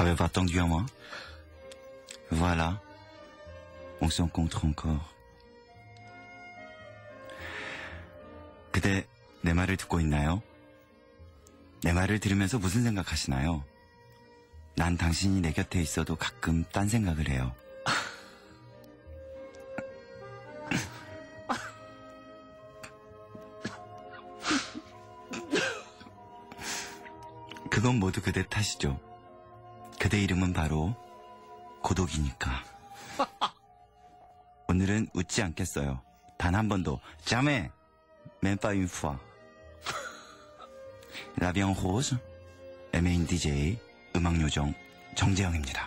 T'avais pas attendu à moi? Voilà. On se rencontre encore. 그대 내 말을 듣고 있나요? 내 말을 들으면서 무슨 생각하시나요? 난 당신이 내 곁에 있어도 가끔 딴 생각을 해요. 그건 모두 그대 탓이죠. 그대 이름은 바로 고독이니까. 오늘은 웃지 않겠어요. 단 한 번도. jamais, même pas une fois. La vie en rose, MA인 DJ, 음악요정 정재영입니다.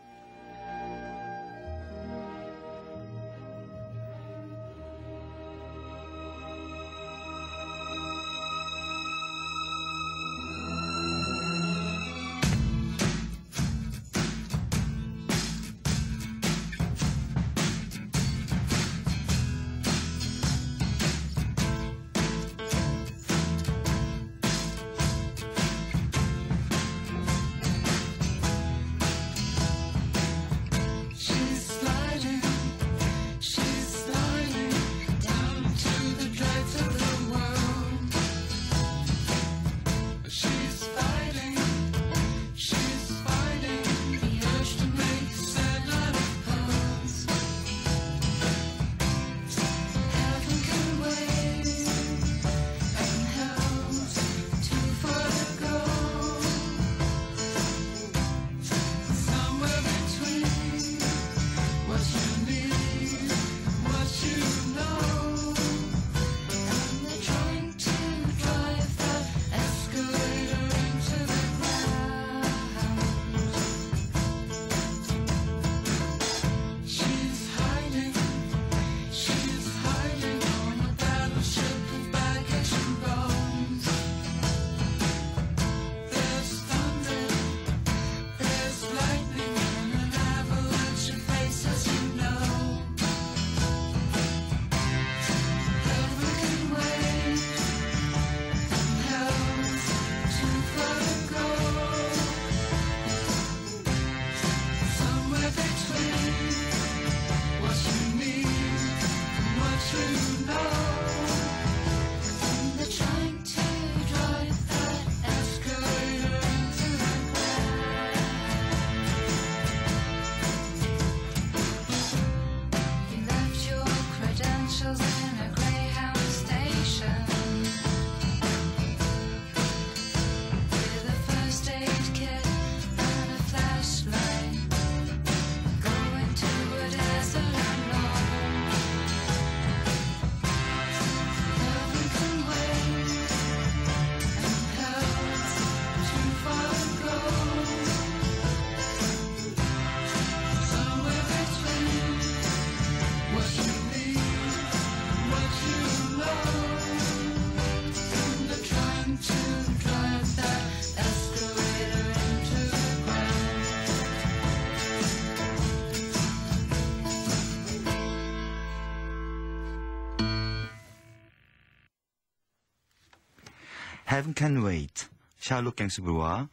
Heaven Can Wait, 샤를롯 갱스브루와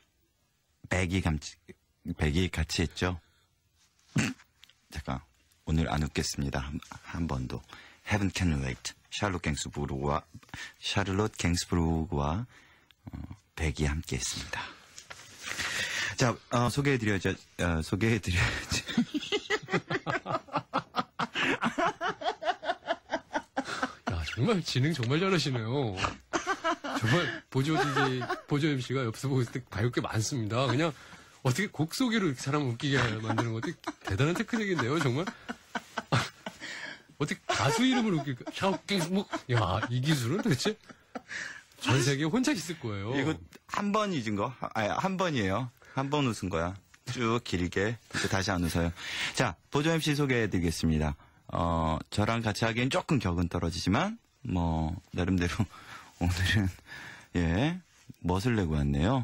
백이 같이 했죠. 잠깐, 오늘 안 웃겠습니다. 한 번도. Heaven Can Wait, 샤를롯 갱스브루와 백이 함께 했습니다. 자, 소개해드려야지. 야, 정말 진행 정말 잘하시네요. 정말 보조 MC가 옆에서 보고 있을 때 봐줄 게 많습니다. 그냥 어떻게 곡 소개로 이렇게 사람 웃기게 만드는 것도 대단한 테크닉인데요, 정말. 어떻게 가수 이름을 웃길까? 야, 이 기술은 도대체 전 세계에 혼자 있을 거예요. 이거 한 번 잊은 거? 한 번이에요. 한 번 웃은 거야. 쭉 길게. 이제 다시 안 웃어요. 자, 보조 MC 소개해드리겠습니다. 저랑 같이 하기엔 조금 격은 떨어지지만, 나름대로 오늘은, 멋을 내고 왔네요.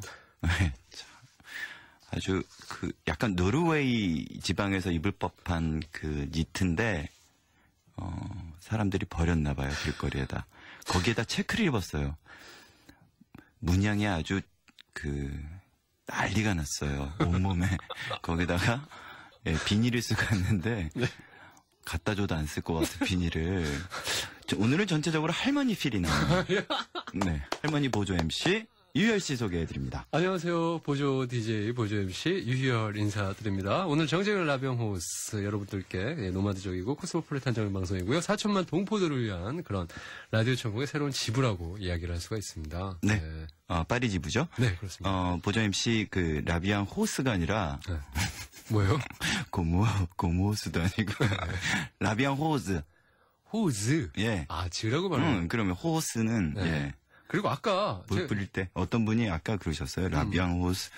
아주, 약간 노르웨이 지방에서 입을 법한 니트인데, 사람들이 버렸나봐요, 길거리에다. 거기에다 체크를 입었어요. 문양이 아주, 난리가 났어요. 온몸에. 거기다가 예, 비닐을 쓰고 갔는데 갖다 줘도 안 쓸 것 같은 비닐을. 오늘은 전체적으로 할머니 필이 나요. 네, 할머니 보조 MC 유희열 씨 소개해드립니다. 안녕하세요. 보조 DJ, 보조 MC 유희열 인사드립니다. 오늘 정재열 라비앙 호스 여러분들께 노마드적이고 코스모폴리탄적인 방송이고요. 4천만 동포들을 위한 그런 라디오 천국의 새로운 지부라고 이야기를 할 수가 있습니다. 네. 파리 지부죠? 네, 그렇습니다. 보조 MC 그 라비앙 호스가 아니라 네. 뭐예요? 고모호스도 아니고 라비앙 호스. 호즈. 예. 아, 지라고 말하는. 그러면 호스는 네. 예. 그리고 아까 물 뿌릴 때 어떤 분이 아까 그러셨어요. 라비앙 호스.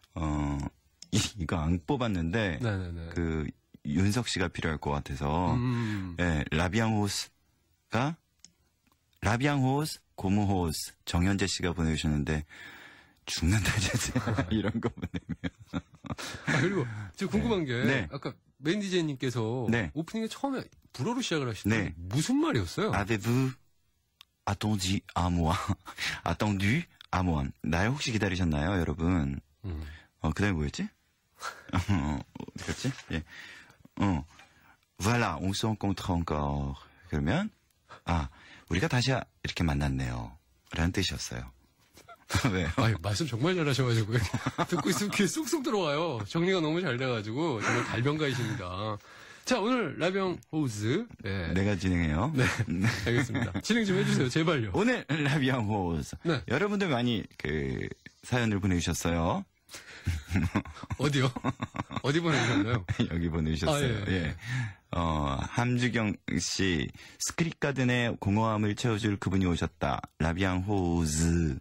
이거 안 뽑았는데 네네네. 그 윤석 씨가 필요할 것 같아서 예, 라비앙 호스가 라비앙 호스, 고무 호스 정현재 씨가 보내주셨는데 죽는다 제제 이런 거 보내면. 그리고 저 궁금한 게 네. 아까 메인 디제이님께서 네. 오프닝에 처음에 불어로 시작을 하시는데 네. 무슨 말이었어요? Avez-vous attendu à moi? attendu à moi. 날 혹시 기다리셨나요, 여러분? 그 다음에 뭐였지? 어디 갔지? 예. Voilà, on se rencontre encore. 그러면, 우리가 다시 이렇게 만났네요. 라는 뜻이었어요. 왜요? 아유, 말씀 정말 잘하셔가지고 듣고 있으면 귀에 쏙쏙 들어와요. 정리가 너무 잘 돼가지고 정말 달변가이십니다. 자, 오늘 라비앙 호스. 네. 내가 진행해요. 네. 알겠습니다. 진행 좀 해주세요. 제발요. 오늘 라비앙 호스. 네. 여러분들 많이 그 사연을 보내주셨어요. 어디요? 어디 보내주셨나요? 여기 보내주셨어요. 예. 함주경 씨, 스크릿 가든의 공허함을 채워줄 그분이 오셨다. 라비앙 호즈.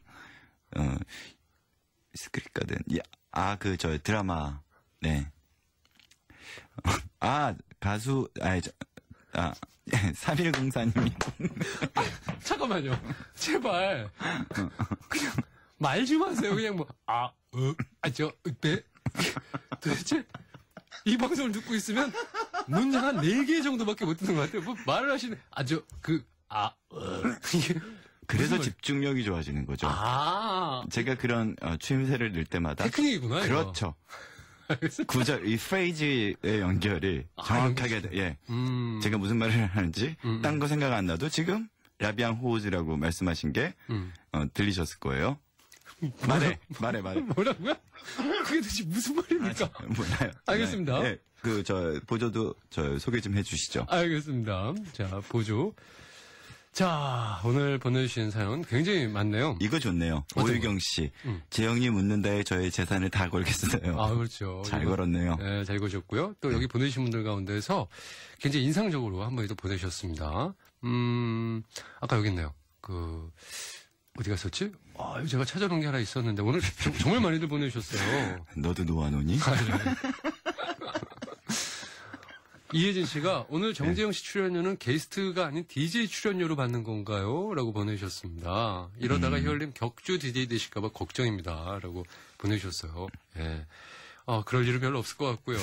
스크릿 가든. 저 드라마. 네. 가수, 3104님이. 잠깐만요. 제발. 그냥 말 좀 하세요. 그냥 뭐, 네. 도대체 이 방송을 듣고 있으면 문장 한 4개 정도밖에 못 듣는 것 같아요. 뭐 말을 하시는, 이게. 그래서 집중력이 좋아지는 거죠. 제가 그런 추임새를 넣을 때마다. 테크닉이구나. 그렇죠. 구절, 이 프레이즈의 연결이 정확하게, 예. 제가 무슨 말을 하는지, 딴 거 생각 안 나도 지금 라비앙 호즈라고 말씀하신 게, 들리셨을 거예요. 말해. 뭐라고요? 그게 도대체 무슨 말입니까? 몰라요. 알겠습니다. 네. 보조도 소개 좀 해주시죠. 알겠습니다. 자, 보조. 자, 오늘 보내주신 사연 굉장히 많네요. 이거 좋네요. 오유경 씨. 재영이 묻는다에 저의 재산을 다 걸겠어요. 그렇죠. 잘 걸었네요. 네, 잘 거셨고요. 또 여기 보내주신 분들 가운데서 굉장히 인상적으로 한 분이 또 보내셨습니다. 아까 여기 있네요. 어디 갔었지? 제가 찾아놓은 게 하나 있었는데 오늘 정말 많이들 보내주셨어요. 너도 놓아놓니? 이혜진 씨가 오늘 정재영 씨 출연료는 게스트가 아닌 DJ 출연료로 받는 건가요? 라고 보내주셨습니다. 이러다가 희열님 격주 DJ 되실까봐 걱정입니다. 라고 보내주셨어요. 예. 그럴 일은 별로 없을 것 같고요.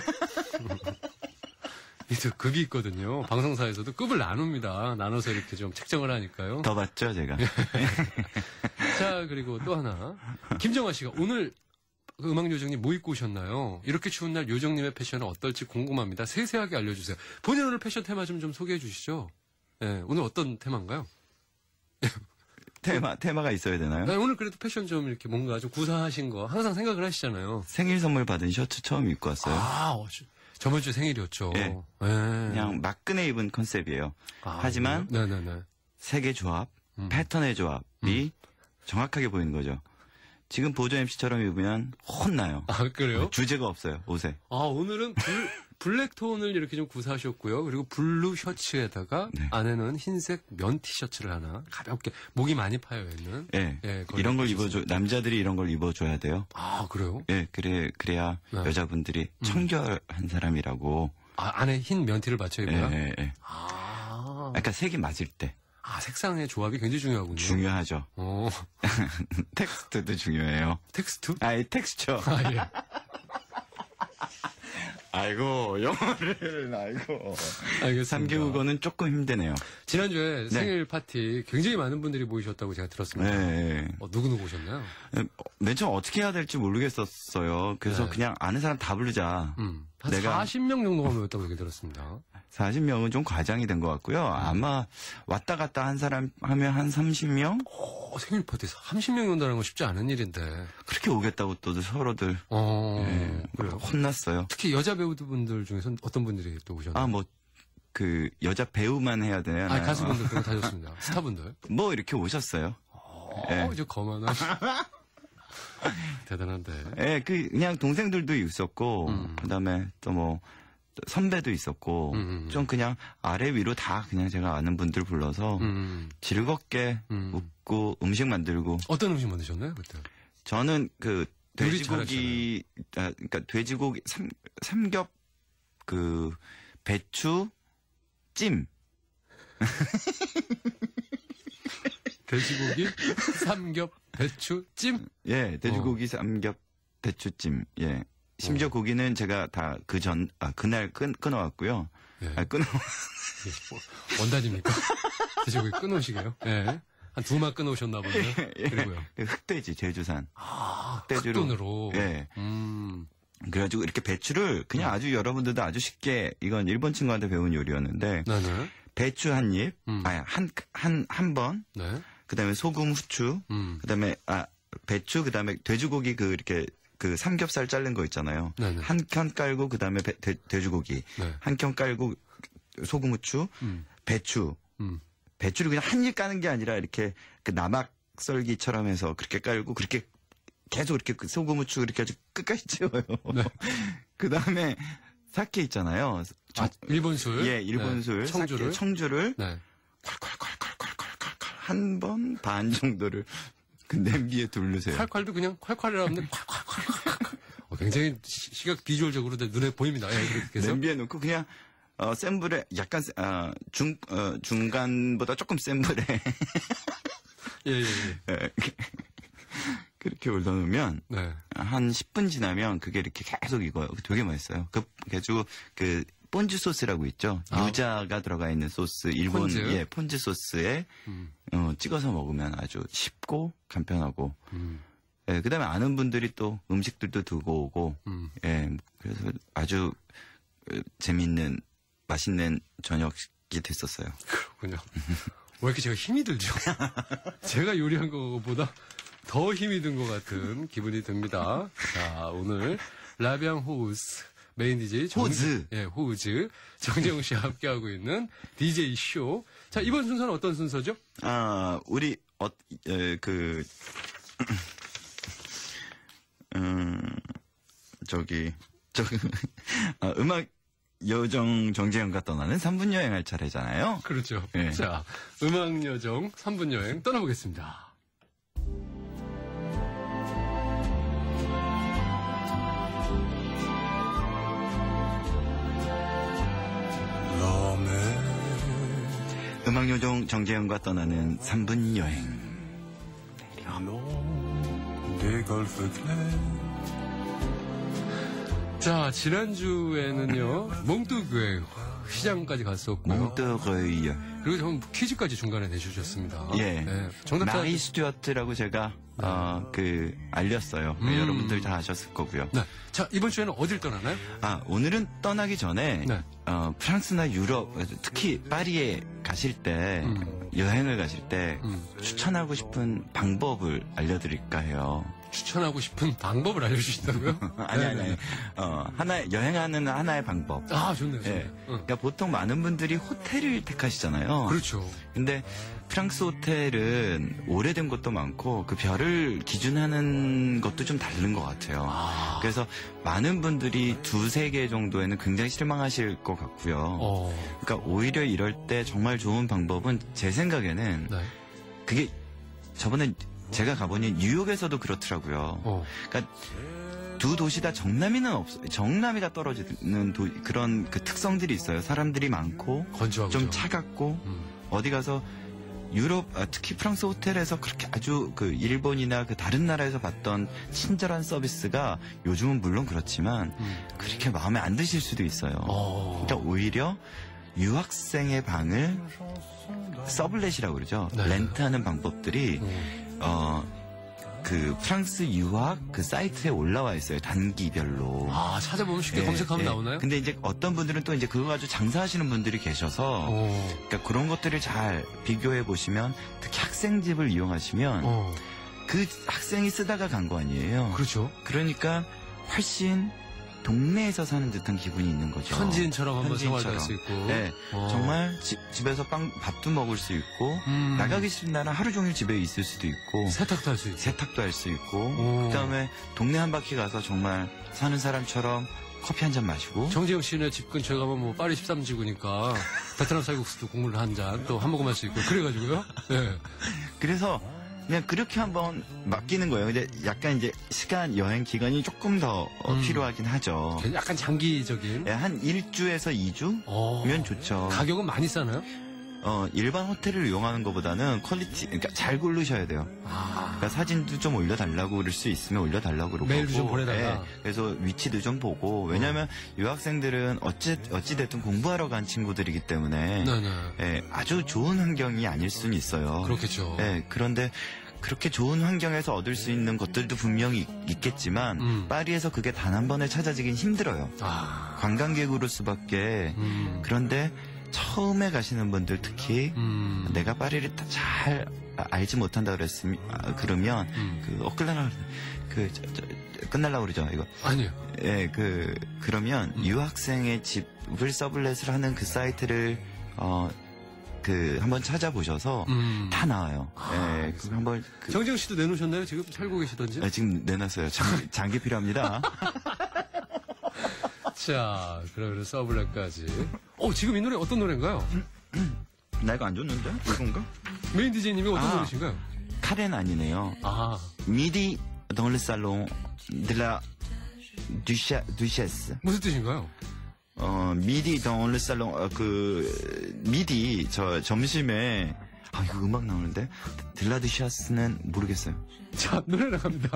이제 급이 있거든요. 방송사에서도 급을 나눕니다. 나눠서 이렇게 좀 책정을 하니까요. 더 받죠, 제가. 자, 그리고 또 하나. 김정아 씨가 오늘 음악 요정님 뭐 입고 오셨나요? 이렇게 추운 날 요정님의 패션은 어떨지 궁금합니다. 세세하게 알려주세요. 본인 오늘 패션 테마 좀 소개해 주시죠. 네, 오늘 어떤 테마인가요? 테마가 있어야 되나요? 네, 오늘 그래도 패션 좀 이렇게 뭔가 좀 구사하신 거 항상 생각을 하시잖아요. 생일 선물 받은 셔츠 처음 입고 왔어요. 저번 주 생일이었죠. 네. 네. 그냥 막근에 입은 컨셉이에요. 하지만 네네네. 색의 조합, 패턴의 조합이 정확하게 보이는 거죠. 지금 보조 MC처럼 입으면 혼나요. 그래요? 주제가 없어요, 옷에. 오늘은 블랙 톤을 이렇게 좀 구사하셨고요. 그리고 블루 셔츠에다가 안에는 흰색 면 티셔츠를 하나 가볍게 목이 많이 파여 있는. 네. 예, 이런 걸 남자들이 이런 걸 입어줘야 돼요. 그래요? 예, 그래야 여자분들이 청결한 사람이라고. 안에 흰 면티를 맞춰 입어요? 예. 그러니까 색이 맞을 때. 색상의 조합이 굉장히 중요하군요. 중요하죠. 텍스트도 중요해요. 텍스트? 텍스처. 예. 아이고, 영어를, 아이고. 알겠습니다. 3개국어는 조금 힘드네요. 지난주에 생일 파티 굉장히 많은 분들이 모이셨다고 제가 들었습니다. 네. 누구 오셨나요? 맨 처음 어떻게 해야 될지 모르겠었어요. 그래서 네. 그냥 아는 사람 다 부르자. 한 내가 40명 정도가 모였다고 얘기 들었습니다. 40명은 좀 과장이 된 것 같고요. 아마 왔다 갔다 한 사람 하면 한 30명? 생일 파티에서 30명 온다는 건 쉽지 않은 일인데. 그렇게 오겠다고 또 서로들 그래요. 혼났어요. 특히 여자 배우분들 중에서 어떤 분들이 또 오셨나요? 아, 뭐, 그, 여자 배우만 해야 되나요? 가수분들 그런 거 다 좋습니다. 스타분들. 뭐, 이렇게 오셨어요. 예. 이제 거만한. 대단한데. 예, 그냥 동생들도 있었고, 그 다음에 또 뭐, 선배도 있었고, 좀 그냥 아래 위로 다 그냥 제가 아는 분들 불러서 즐겁게 웃고 음식 만들고. 어떤 음식 만드셨나요, 그때? 저는 그, 요리 돼지고기, 그러니까 돼지고기 삼겹, 그, 배추, 찜. 돼지고기, 삼겹, 배추, 찜? 예, 돼지고기 삼겹 배추찜. 예. 심지어 고기는 제가 다 그날 끊어왔고요. 예. 끊어. 원단입니까? 돼지고기 끊으시게요? 예. 한 2마 끊으셨나 보네요. 그리고요. 흑돼지, 제주산. 흑돼지로. 흑돈으로. 예. 그래가지고 이렇게 배추를 그냥 아주 여러분들도 아주 쉽게, 이건 일본 친구한테 배운 요리였는데, 네네. 배추 한 입, 한 번, 네. 그 다음에 소금, 후추, 그 다음에, 배추, 그 다음에 돼지고기 이렇게 그 삼겹살 자른 거 있잖아요. 네네. 한 켠 깔고, 그 다음에 돼지고기. 네. 한 켠 깔고, 소금, 후추, 배추. 배추를 그냥 한 입 까는 게 아니라 이렇게 그 나막 썰기처럼 해서 그렇게 깔고, 그렇게 계속 이렇게 그 소금, 후추 이렇게 아주 끝까지 채워요. 네. 그 다음에 사케 있잖아요. 일본 술. 예, 일본 네. 술. 청주를. 사케, 청주를. 네. 콸콸콸콸콸콸콸 한 번 반 정도를 그 냄비에 두르세요. 콸콸도 그냥 콸콸이라는데 콸콸콸콸. 굉장히 시각 비주얼적으로 눈에 보입니다. 예, 그렇게 해서. 냄비에 넣고 그냥 센 불에 약간 중간보다 조금 센 불에 예. 그렇게 올려놓으면 네. 한 10분 지나면 그게 이렇게 계속 익어요. 되게 맛있어요. 그래가지고 그 폰즈 소스라고 있죠. 유자가 들어가 있는 소스, 일본 폰즈? 폰즈 소스에 찍어서 먹으면 아주 쉽고 간편하고. 예, 그다음에 아는 분들이 또 음식들도 두고 오고. 예, 그래서 아주 재밌는 맛있는 저녁이 됐었어요. 그렇군요. 왜 이렇게 제가 힘이 들죠? 제가 요리한 것보다 더 힘이 든 것 같은 기분이 듭니다. 자, 오늘 라비앙 호우스 메인 DJ 호우즈 정재웅 씨와 함께하고 있는 DJ 쇼. 자, 이번 순서는 어떤 순서죠? 우리 음악 여정 정재영과 떠나는 3분 여행할 차례잖아요. 그렇죠. 네. 자, 음악 여정 3분 여행 떠나보겠습니다. 음악 요정 정재영과 떠나는 3분 여행. 자, 지난주에는요, 몽뚜교회 시장까지 갔었고요. 몽뜨거이요. 그리고 좀 퀴즈까지 중간에 내주셨습니다. 예. 네. 정답자. 마리 스튜어트라고 제가, 알렸어요. 여러분들 다 아셨을 거고요. 네. 자, 이번 주에는 어딜 떠나나요? 오늘은 떠나기 전에, 네. 프랑스나 유럽, 특히 파리에 가실 때, 여행을 가실 때, 추천하고 싶은 방법을 알려드릴까 해요. 추천하고 싶은 방법을 알려주신다고요? 아니. 여행하는 하나의 방법. 좋네요. 예. 그러니까 보통 많은 분들이 호텔을 택하시잖아요. 그렇죠. 근데 프랑스 호텔은 오래된 것도 많고 그 별을 기준하는 것도 좀 다른 것 같아요. 그래서 많은 분들이 2-3개 정도에는 굉장히 실망하실 것 같고요. 그러니까 오히려 이럴 때 정말 좋은 방법은 제 생각에는 네. 그게 저번에 제가 가보니 뉴욕에서도 그렇더라고요. 그러니까 두 도시 다 정남이가 떨어지는 그런 그 특성들이 있어요. 사람들이 많고 건조하고 좀 차갑고 어디 가서 유럽, 특히 프랑스 호텔에서 그렇게 아주 그 일본이나 그 다른 나라에서 봤던 친절한 서비스가 요즘은 물론 그렇지만 그렇게 마음에 안 드실 수도 있어요. 그러니까 오히려 유학생의 방을 서블렛이라고 그러죠. 네. 렌트하는 방법들이 그 프랑스 유학 그 사이트에 올라와 있어요. 단기별로. 아, 찾아보면 쉽게 예, 검색하면 예. 나오나요? 근데 이제 어떤 분들은 또 이제 그거 가지고 장사하시는 분들이 계셔서 그러니까 그런 것들을 잘 비교해 보시면 특히 학생집을 이용하시면 그 학생이 쓰다가 간 거 아니에요. 그렇죠. 그러니까 훨씬 동네에서 사는 듯한 기분이 있는 거죠. 현지인처럼 한번 현지인처럼. 생활도 할 수 있고. 네, 정말 집에서 밥도 먹을 수 있고 나가기 싫은 날은 하루 종일 집에 있을 수도 있고 세탁도 할 수 있고. 세탁도 할 수 있고 오. 그다음에 동네 한 바퀴 가서 정말 사는 사람처럼 커피 한 잔 마시고 정재영 씨네 집 근처에 가면 뭐 파리 13지구니까 베트남 쌀국수도 국물 한 잔 또 한 모금 할 수 있고 그래가지고요. 네. 그래서 그냥 그렇게 한번 맡기는 거예요. 근데 약간 이제 시간 여행 기간이 조금 더 필요하긴 하죠. 약간 장기적인. 예, 한 1주에서 2주면 좋죠. 가격은 많이 싸나요? 일반 호텔을 이용하는 것보다는 퀄리티, 그러니까 잘 고르셔야 돼요. 그러니까 사진도 좀 올려달라고 그럴 수 있으면 올려달라고 그러고. 메일도 좀 보내달라. 예, 그래서 위치도 좀 보고. 왜냐면 유학생들은 어찌됐든 공부하러 간 친구들이기 때문에. 네네. 예, 아주 좋은 환경이 아닐 수는 있어요. 그렇겠죠. 예, 그런데 그렇게 좋은 환경에서 얻을 수 있는 것들도 분명히 있겠지만 파리에서 그게 단 한 번에 찾아지긴 힘들어요. 관광객으로 수밖에. 그런데 처음에 가시는 분들 특히 내가 파리를 잘 알지 못한다 그러면 끝날라고 그러죠 이거. 아니요. 예, 그러면 유학생의 집을 서블렛을 하는 그 사이트를 한번 찾아보셔서 다 나와요. 예, 그 한번 정재영 씨도 내놓으셨나요? 지금 살고 계시던지? 지금 내놨어요. 장기 필요합니다. 자, 그러면 서블렛까지. 지금 이 노래 어떤 노래인가요? 나 이거 안 줬는데? 이건가? 메인 DJ님이 어떤 노래신가요? 카렌 아니네요. 미디 dans le salon de la duchesse. 무슨 뜻인가요? 미디 dans le salon, 미디, 점심에, 이거 음악 나오는데? de la duchesse는 모르겠어요. 자, 노래 나갑니다.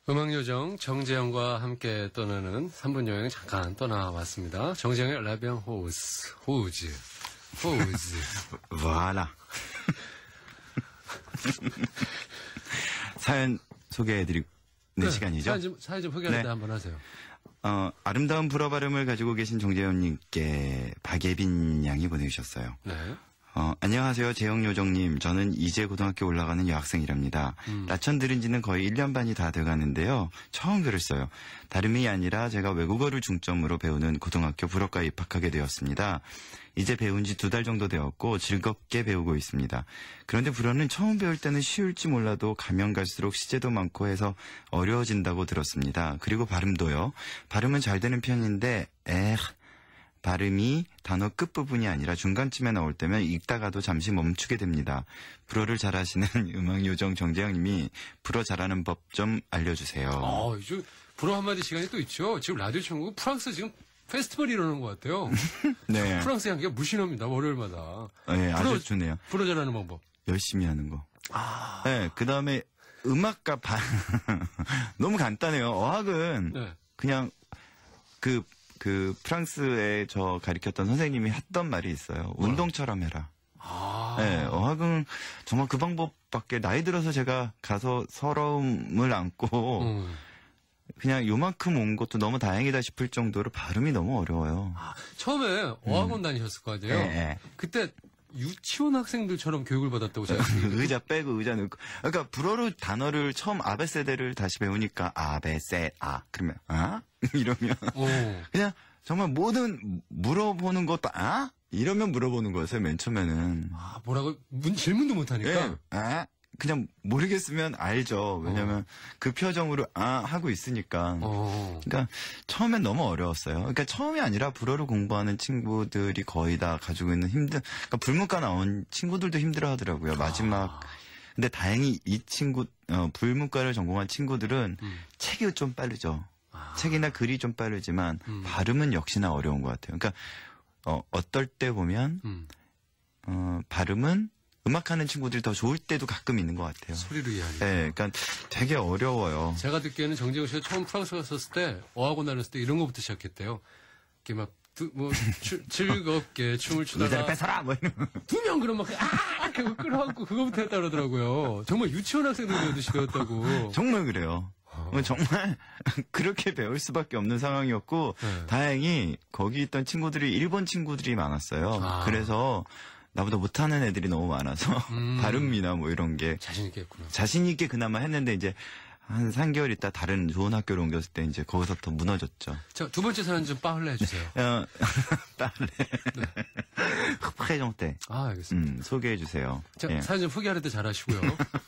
음악요정 정재영과 함께 떠나는 3분 여행 잠깐 떠나왔습니다. 정재영의 라비앙 호우즈. 와라. 사연 소개해드리는 시간이죠? 사연 좀 소개할 때 네. 한번 하세요. 아름다운 불어 발음을 가지고 계신 정재현님께 박예빈 양이 보내주셨어요. 네. 안녕하세요, 재영요정님. 저는 이제 고등학교 올라가는 여학생이랍니다. 나천 들은 지는 거의 1년 반이 다 돼가는데요. 처음 글을 써요. 다름이 아니라 제가 외국어를 중점으로 배우는 고등학교 불어과에 입학하게 되었습니다. 이제 배운 지 2달 정도 되었고 즐겁게 배우고 있습니다. 그런데 불어는 처음 배울 때는 쉬울지 몰라도 가면 갈수록 시제도 많고 해서 어려워진다고 들었습니다. 그리고 발음도요. 발음은 잘 되는 편인데 발음이 단어 끝부분이 아니라 중간쯤에 나올 때면 읽다가도 잠시 멈추게 됩니다. 불어를 잘하시는 음악요정 정재영님이 불어 잘하는 법 좀 알려주세요. 이제 불어 한마디 시간이 또 있죠. 지금 라디오 천국 프랑스 지금 페스티벌이 일어나는 것 같아요. 네, 프랑스 향기가 무신합니다. 월요일마다. 네, 아주 좋네요. 불어 잘하는 방법. 열심히 하는 거. 네, 그 다음에 음악과 너무 간단해요. 어학은 네. 그냥 그 프랑스에 저 가르쳤던 선생님이 했던 말이 있어요. 운동처럼 해라. 네, 어학은 정말 그 방법밖에 나이 들어서 제가 가서 서러움을 안고 그냥 요만큼 온 것도 너무 다행이다 싶을 정도로 발음이 너무 어려워요. 처음에 어학원 다니셨을 거 아니에요? 네. 그때 유치원 학생들처럼 교육을 받았다고 생각해요. 의자 빼고 의자 넣고. 그러니까 불어로 단어를 처음 아베세대를 다시 배우니까 그러면 이러면 그냥 정말 모든 물어보는 것도 이러면 물어보는 거였어요. 맨 처음에는. 뭐라고 질문도 못하니까. 네. 그냥 모르겠으면 알죠. 왜냐면 그 표정으로 하고 있으니까. 그러니까 처음엔 너무 어려웠어요. 그러니까 처음이 아니라 불어를 공부하는 친구들이 거의 다 가지고 있는 그러니까 불문과 나온 친구들도 힘들어 하더라고요. 마지막. 근데 다행히 이 친구, 불문과를 전공한 친구들은 책이 좀 빠르죠. 책이나 글이 좀 빠르지만 발음은 역시나 어려운 것 같아요. 그러니까 어떨 때 보면 발음은 음악하는 친구들이 더 좋을 때도 가끔 있는 것 같아요. 소리로 이해하니까. 네, 그러니까 되게 어려워요. 제가 듣기에는 정재호 씨가 처음 프랑스 갔었을 때 어학원 다녔을 때 이런 것부터 시작했대요. 이렇게 막 즐겁게 춤을 추다가 의자를 뺏어라 뭐 이런. 2명 그럼 막 그거 끌어안고 그거부터 했다 그러더라고요. 정말 유치원 학생들 배우듯이 배웠다고. 정말 그래요. 정말 그렇게 배울 수밖에 없는 상황이었고 다행히 거기 있던 친구들이 일본 친구들이 많았어요. 그래서 나보다 못하는 애들이 너무 많아서 발음이나 뭐 이런 게 자신 있게 했구나. 자신 있게 그나마 했는데 이제 한 3개월 있다 다른 좋은 학교로 옮겼을 때 이제 거기서부터 무너졌죠. 자, 두 번째 사연 좀 빠르게 해주세요. 프레정 때. 알겠습니다. 소개해 주세요. 자, 예. 사연 좀 소개할 때 잘하시고요.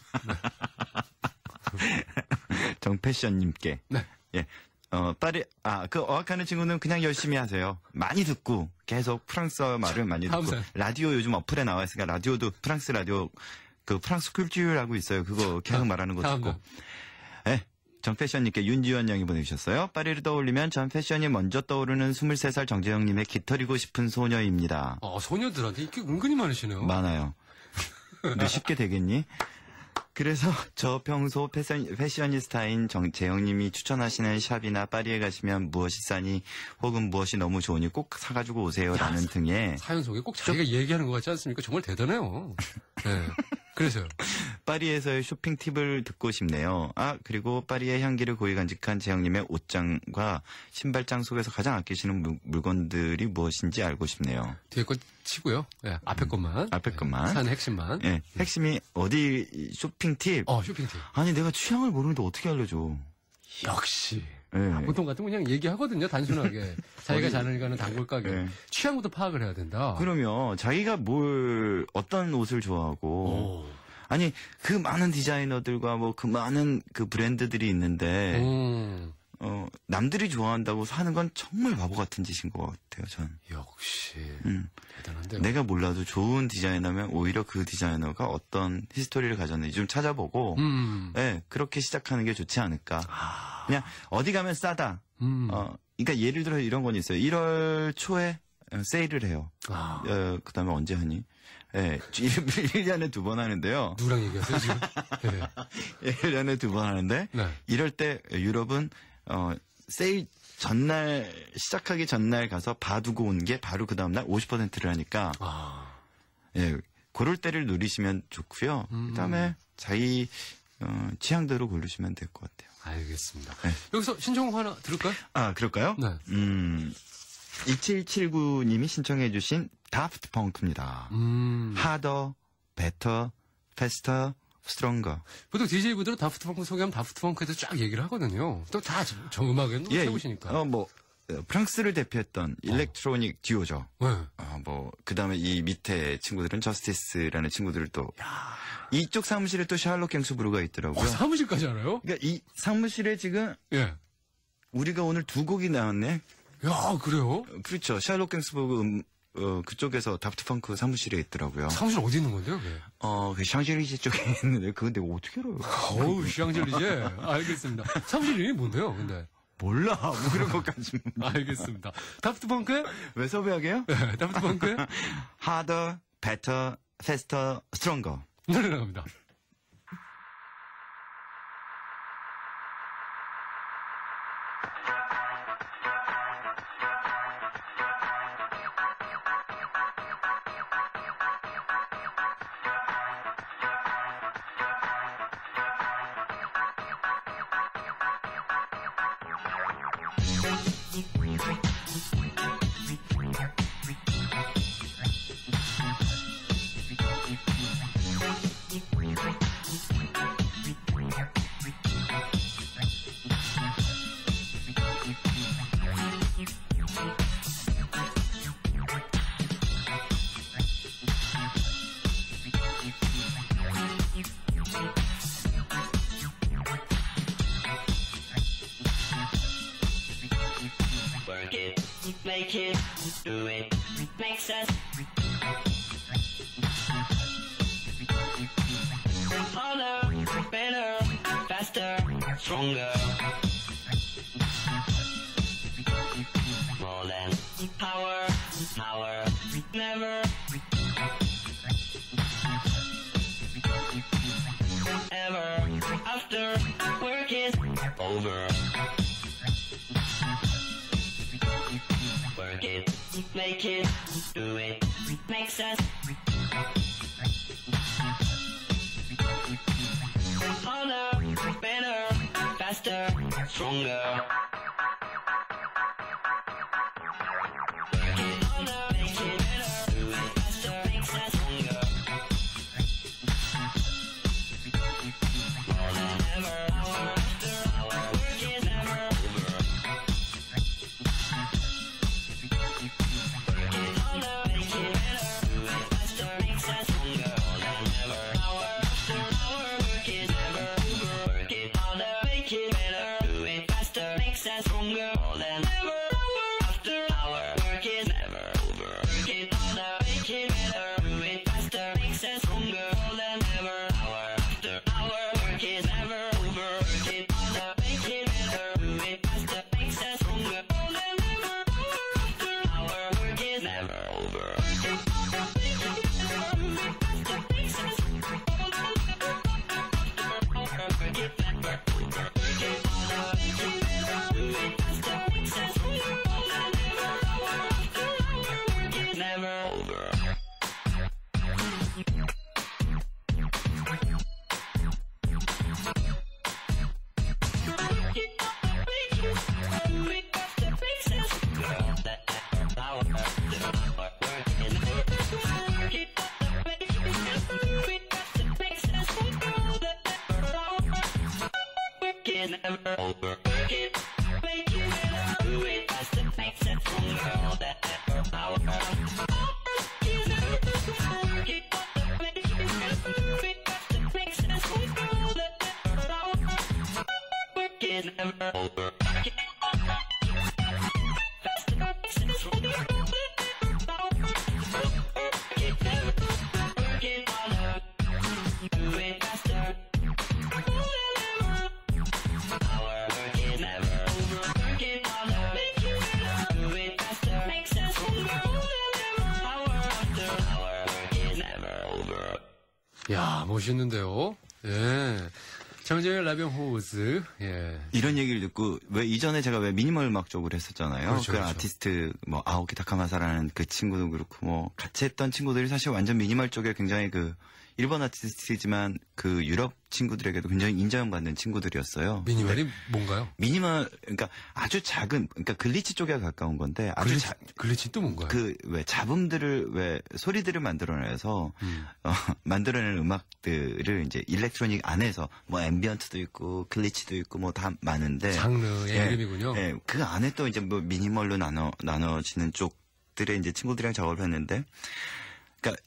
정패션님께. 네. 예. 그 어학하는 친구는 그냥 열심히 하세요. 많이 듣고 계속 프랑스어 말을 많이 듣고 사연. 라디오 요즘 어플에 나와 있으니까 라디오도 프랑스 라디오 프랑스 쿨튜라고 있어요. 그거 계속 말하는 거 듣고. 예. 정패션님께 윤지원 양이 보내주셨어요. 파리를 떠올리면 전 패션이 먼저 떠오르는 23살 정재영님의 깃털이고 싶은 소녀입니다. 소녀들한테 인기 은근히 많으시네요. 많아요. 근데 쉽게 되겠니? 그래서 저 평소 패셔니스타인 정재영님이 추천하시는 샵이나 파리에 가시면 무엇이 싸니 혹은 무엇이 너무 좋으니 꼭 사가지고 오세요라는 등의 사연 속에 꼭 자기가 얘기하는 것 같지 않습니까? 정말 대단해요. 네. 그래서요. 파리에서의 쇼핑 팁을 듣고 싶네요. 그리고 파리의 향기를 고이 간직한 재영님의 옷장과 신발장 속에서 가장 아끼시는 물건들이 무엇인지 알고 싶네요. 뒤에 거 치고요. 네, 앞에 것만. 앞에 것만. 사연 핵심만. 네, 핵심이 어디 쇼핑 팁? 쇼핑 팁. 아니 내가 취향을 모르는데 어떻게 알려줘. 역시. 네. 보통 같으면 그냥 얘기하거든요, 단순하게. 자기가 잘 가는 단골 가게. 네. 취향부터 파악을 해야 된다. 그러면 자기가 어떤 옷을 좋아하고. 아니, 그 많은 디자이너들과 그 많은 그 브랜드들이 있는데, 남들이 좋아한다고 사는 건 정말 바보 같은 짓인 것 같아요, 전. 역시. 대단한데요. 내가 몰라도 좋은 디자이너면 오히려 그 디자이너가 어떤 히스토리를 가졌는지 좀 찾아보고, 네, 그렇게 시작하는 게 좋지 않을까. 그냥 어디 가면 싸다. 그러니까 예를 들어 이런 건 있어요. 1월 초에 세일을 해요. 아. 그 다음에 언제 하니? 예, 1년에 2번 하는데요. 누구랑 얘기하세요, 지금? 네. 1년에 2번 하는데, 네. 이럴 때 유럽은, 세일 전날, 시작하기 전날 가서 봐두고 온 게 바로 그 다음날 50%를 하니까, 아. 예, 그럴 때를 누리시면 좋고요. 그 다음에 자기, 취향대로 고르시면 될 것 같아요. 알겠습니다. 네. 여기서 신청곡 하나 들을까요? 아, 그럴까요? 네. 2779님이 신청해주신 다프트 펑크입니다. Harder, Better, Faster, Stronger. 보통 DJ분들은 다프트 펑크 소개하면 다프트 펑크에 대해서 쫙 얘기를 하거든요. 또 다 저 음악에는 해보시니까. 프랑스를 대표했던 일렉트로닉 듀오죠. 네. 그 다음에 이 밑에 친구들은 저스티스라는 친구들을 또, 이쪽 사무실에 또 샬롯 갱스부르가 있더라고요. 사무실까지 알아요? 그러니까 이 사무실에 지금, 예. 우리가 오늘 2곡이 나왔네? 야, 그래요? 그렇죠. 샬롯 갱스부르, 그쪽에서 다프트 펑크 사무실에 있더라고요. 사무실 어디 있는 건데요, 그게? 그 샹젤리제 쪽에 있는데, 그건 내가 어떻게 알아요? 어우, 샹젤리제. 알겠습니다. 사무실 이름이 뭔데요, 근데? 몰라. 뭐 그런 것까지. 알겠습니다. 다프트 펑크에? 왜 섭외하게요? 네, 다프트 펑크에? Harder, Better, Faster, Stronger. 노래 나갑니다. Work it, make it, do it, makes us harder, better, faster, stronger. More than power, power, never, ever, after work is over. Work it, make it, do it, makes us harder, better, faster, stronger. Work it harder, make it better, do it faster, makes us stronger. More than ever, hour after hour, work is never over. Work it harder, make it better, do it faster, makes us stronger. More than ever, hour after hour, work is never over. Work it harder, make it better, do it faster, makes us stronger. More than ever, hour after hour, work is never over. Work it harder, make it better, do it faster, makes us stronger. More than ever, hour after hour, work is never over. Work it harder, make it better, do it faster, makes us stronger. More than ever, hour after hour, work is never over. Work it harder, make it better, do it faster, makes us stronger. More than ever, hour after hour, work is never over. Work it harder, make it better, do it faster, makes us stronger. More than ever, hour after hour, work is never over. Never over. Work it, make it better, do it faster, makes it stronger. All that ever power. Work it never over. Work it, make it better, do it faster, makes it stronger. All that ever power. Work it never over. Work it faster, makes it stronger. Work it never. Work it harder, do it faster. Our work is never over. Work it harder, make it better, do it faster, makes us stronger. 야, 멋있는데요. 예. 정재현 라병 호우즈. 예. 이런 얘기를 듣고 왜 이전에 제가 왜 미니멀 음악 쪽으로 했었잖아요. 그렇죠, 그 그렇죠. 아티스트 뭐 아오키 타카마사라는 그 친구도 그렇고 뭐 같이 했던 친구들이 사실 완전 미니멀 쪽에 굉장히 그 일본 아티스트지만 그 유럽 친구들에게도 굉장히 인정받는 친구들이었어요. 미니멀이 뭔가요? 미니멀 그러니까 아주 작은 그러니까 글리치 쪽에 가까운 건데 아주 글리치 또 뭔가요? 그 왜 잡음들을 왜 소리들을 만들어내서 만들어내는 음악들을 이제 일렉트로닉 안에서 뭐 앰비언트도 있고 글리치도 있고 뭐 다 많은데 장르의 예, 이름이군요. 예, 그 안에 또 이제 뭐 미니멀로 나눠지는 쪽들의 이제 친구들이랑 작업을 했는데 그러니까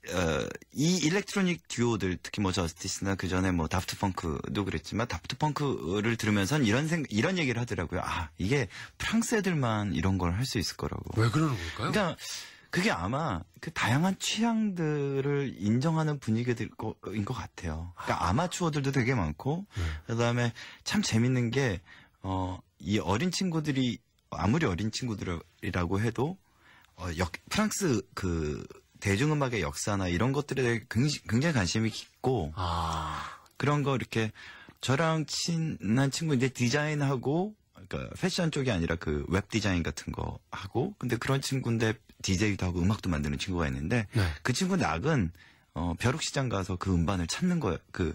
이 일렉트로닉 듀오들 특히 뭐 저스티스나 그 전에 뭐 다프트 펑크도 그랬지만 다프트 펑크를 들으면서는 이런 얘기를 하더라고요. 아 이게 프랑스 애들만 이런 걸 할 수 있을 거라고. 왜 그러는 걸까요? 그러니까 그게 아마 그 다양한 취향들을 인정하는 분위기인 것 같아요. 그러니까 아마추어들도 되게 많고 그다음에 참 재밌는 게 이 어린 친구들이 아무리 어린 친구들이라고 해도 프랑스 그 대중음악의 역사나 이런 것들에 대해 굉장히 관심이 깊고 그런 거 이렇게 저랑 친한 친구인데 디자인하고 그러니까 패션 쪽이 아니라 그 웹 디자인 같은 거 하고 근데 그런 친구인데 DJ도 하고 음악도 만드는 친구가 있는데 네. 그 친구 낙은 벼룩시장 가서 그 음반을 찾는 거예요. 그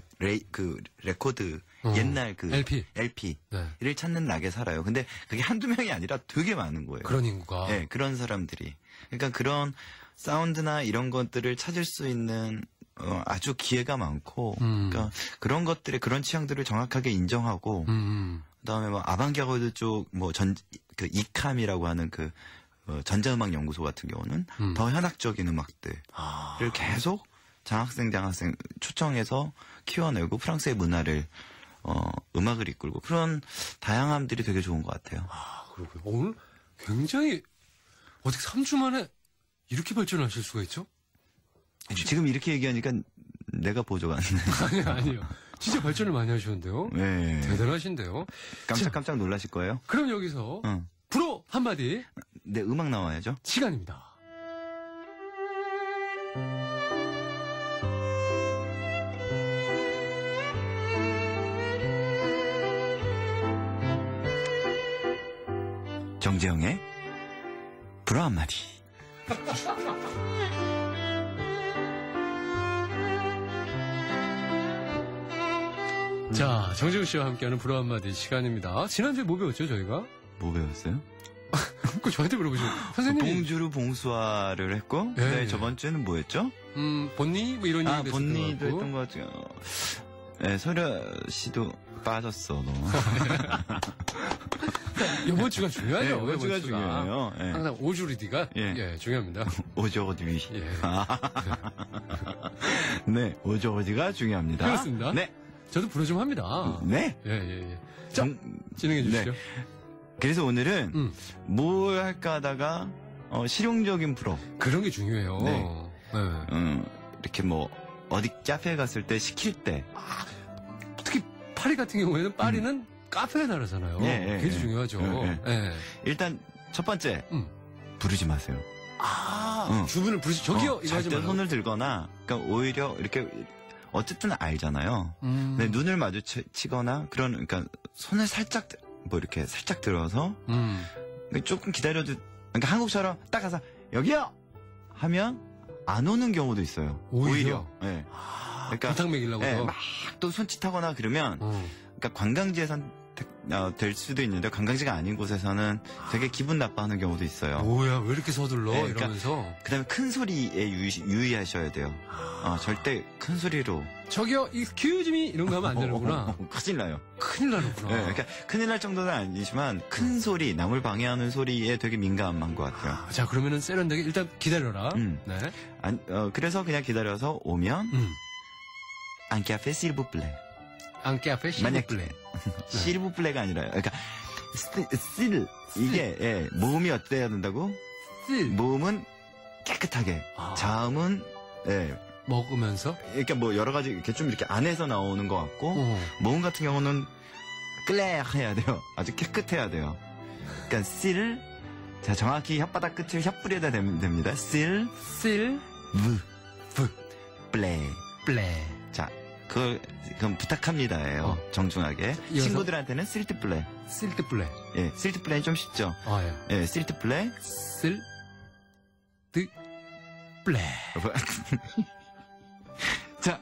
레코드 옛날 그 LP를 네. 찾는 낙에 살아요. 근데 그게 한두 명이 아니라 되게 많은 거예요. 그런 인구가. 네, 그런 사람들이. 그러니까 그런 사운드나 이런 것들을 찾을 수 있는 아주 기회가 많고, 그러니까 그런 것들의 그런 취향들을 정확하게 인정하고, 그다음에 뭐 아방기아르드 쪽 뭐 그 이캄이라고 하는 그 전자음악 연구소 같은 경우는 더 현학적인 음악들을 계속 장학생 초청해서 키워내고 프랑스의 문화를 음악을 이끌고 그런 다양함들이 되게 좋은 것 같아요. 그렇군요. 오늘 굉장히 어떻게 3주 만에 이렇게 발전하실 수가 있죠? 지금 이렇게 얘기하니까 내가 보조가 안 돼. 아니요. 진짜 발전을 많이 하셨는데요. 네. 대단하신데요. 깜짝 놀라실 거예요. 그럼 여기서 불어 한마디 네, 음악 나와야죠. 시간입니다. 정재영의 불어 한마디. 자, 정재훈 씨와 함께하는 불어 한마디 시간입니다. 지난주에 뭐 배웠죠, 저희가? 뭐 배웠어요? 그거 저한테 물어보시면 선생님. 봉주르 봉수아를 했고, 예. 네, 저번 주에는 뭐 했죠? 본니? 뭐 이런 얘기 본니도 했던 것 같아요. 네, 소려 씨도 빠졌어, 너. 이번 주가 중요하죠. 네, 이번 주가 중요해요. 네. 항상 오주리디가 예. 중요합니다. 오저어디. 예. 네, 오저어디가 중요합니다. 그렇습니다. 네. 저도 불어 좀 합니다. 네. 예. 자, 진행해 주시죠. 네. 그래서 오늘은 뭘 할까 하다가 실용적인 불어. 그런 게 중요해요. 네. 네. 이렇게 뭐 어디 카페에 갔을 때 시킬 때. 특히 파리 같은 경우에는 파리는 카페가 다르잖아요. 예, 그게 중요하죠. 예. 일단 첫 번째 부르지 마세요. 주문을 부르시 저기요 이거 하지 절대 말고. 손을 들거나 그러니까 오히려 이렇게 어쨌든 알잖아요. 근데 눈을 마주치거나 그러니까 손을 살짝 뭐 이렇게 살짝 들어서 조금 기다려도 그러니까 한국처럼 딱 가서 여기요 하면 안 오는 경우도 있어요. 오히려. 네. 그러니까 부탁 먹이려고. 네, 막 또 손짓하거나 그러면 그러니까 관광지에선 될 수도 있는데 관광지가 아닌 곳에서는 되게 기분 나빠하는 경우도 있어요. 뭐야 왜 이렇게 서둘러 네, 그러니까 이러면서. 그다음에 큰 소리에 유의하셔야 돼요. 절대 큰 소리로. 저기요 excuse me 이런 거 하면 안 되는구나. 큰일 나요. 큰일 나는구나. 네, 그러니까 큰일 날 정도는 아니지만 큰 소리, 남을 방해하는 소리에 되게 민감한 것 같아요. 자 그러면은 세련되게 일단 기다려라. 네. 그래서 그냥 기다려서 오면 Un café s'il vous plaît. 안케아페 시블레. 실브플레가 아니라 그러니까 이게 모음이 어때야 된다고? 모음은 깨끗하게, 자음은 먹으면서 이렇게 뭐 여러 가지 이렇게 좀 이렇게 안에서 나오는 것 같고 모음 같은 경우는 클레 해야 돼요. 아주 깨끗해야 돼요. 그러니까 실, 자 정확히 혓바닥 끝을 혓뿌리에다 대면 됩니다. 실, 쓸, 플레. 플레. 자, 그건 부탁합니다예요. 정중하게. 이어서? 친구들한테는 스트리트 플레이. 쓸트 플레. 예, 스트리트 플레이 좀 쉽죠? 아, 예. 예, 스트리트 플레이. 쓸트 플레. 자,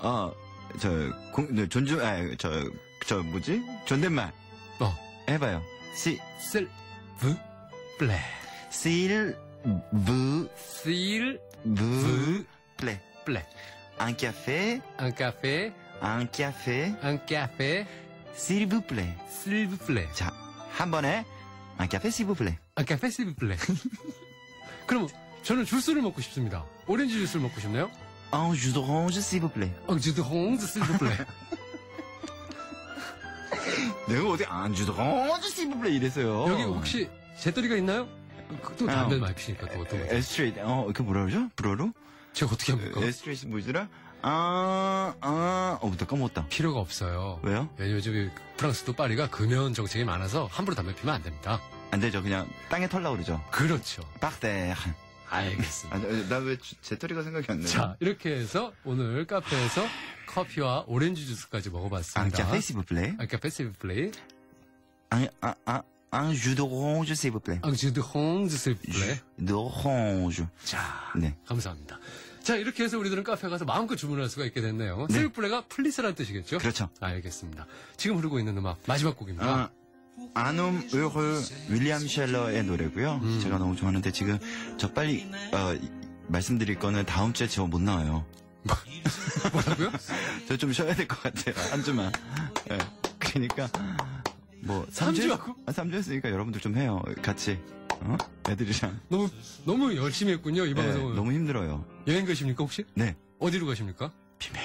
존댓말. 해봐요. 쓸트 플레. S'il vous 쓸트 plaît. 플레. Un café, Un café, un café, un café, s'il vous plaît. s'il vous plaît. 자, 한 번에 un café, s'il vous plaît. Un café, s'il vous plaît. 그럼 저는 주스를 먹고 싶습니다. 오렌지 주스를 먹고 싶네요. Un jus d'orange, s'il vous plaît. Un jus d'orange, s'il vous plaît. 내가 어디 un jus d'orange, s'il vous plaît 이랬어요. 여기 혹시 재떨이가 있나요? 또 담배 많이 피시니까 또 어떤 거죠? 에스트레이트, 그 뭐라 그러죠? 불어로? 제가 어떻게 합니까? 에스트레이트 뭐더라? 나 까먹었다. 필요가 없어요. 왜요? 왜냐면 요즘 프랑스도 파리가 금연 정책이 많아서 함부로 담배 피면 안 됩니다. 안 되죠. 그냥 땅에 털라고 그러죠. 그렇죠. 빡대. 알겠습니다. 나 왜 제터리가 생각이 안 나요? 자, 이렇게 해서 오늘 카페에서 커피와 오렌지 주스까지 Un 먹어봤습니다. café, s'il vous plaît. Un café, s'il vous plaît. Un jus d'orange, s'il vous plaît. Un jus d'orange, s'il vous plaît. d'orange. 자, 네. 감사합니다. 자, 이렇게 해서 우리들은 카페 가서 마음껏 주문할 수가 있게 됐네요. 슬플레가 플리스라는 뜻이겠죠? 그렇죠. 알겠습니다. 지금 흐르고 있는 음악 마지막 곡입니다. Un homme heureux, 윌리엄 쉘러의 노래고요. 제가 너무 좋아하는데 지금 저 빨리 말씀드릴 거는 다음 주에 저 못 나와요. 뭐라고요? 저 좀 쉬어야 될 것 같아요. 한 주만. 네. 그러니까 뭐 3주 하고? 3주 했으니까 여러분들 좀 해요. 같이. 애들이랑. 너무 열심히 했군요, 이 네, 방송은. 너무 힘들어요. 여행 가십니까, 혹시? 네. 어디로 가십니까? 비밀.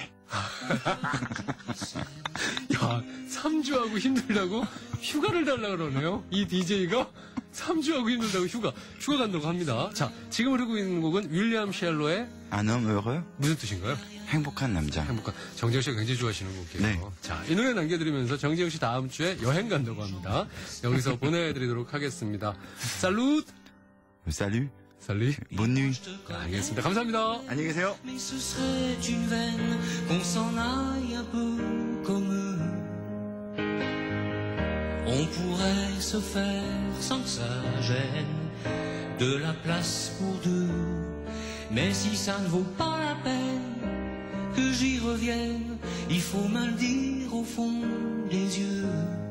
야, 3주하고 힘들다고 휴가를 달라 그러네요. 이 DJ가 3주하고 힘들다고 휴가 간다고 합니다. 자, 지금 흐르고 있는 곡은 윌리엄 쉘러의 Un homme heureux, 무슨 뜻인가요? 행복한 남자. 행복한. 정재영 씨가 굉장히 좋아하시는 곡이에요. 네. 자, 이 노래 남겨드리면서 정재영 씨 다음 주에 여행 간다고 합니다. 여기서 보내드리도록 하겠습니다. 살루트! Salut, 살리. bonne nuit. 알겠습니다. 감사합니다. 안녕히 계세요. Mais ce serait une veine qu'on s'en aille un peu comme eux. On pourrait se faire sans que ça gêne de la place pour deux. Mais si ça ne vaut pas la peine que j'y revienne, il faut me le dire au fond des yeux.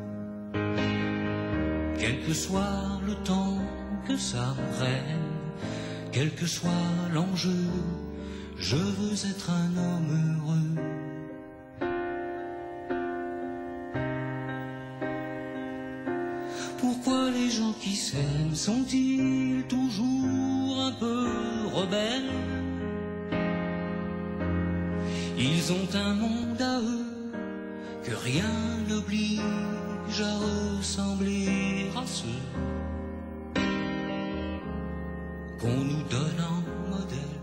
Quel que soit le temps que ça me prenne, quel que soit l'enjeu, je veux être un homme heureux. Pourquoi les gens qui s'aiment sont-ils toujours un peu rebelles? Ils ont un monde à eux que rien n'oblige à ressembler à ceux qu'on nous donne en modèle.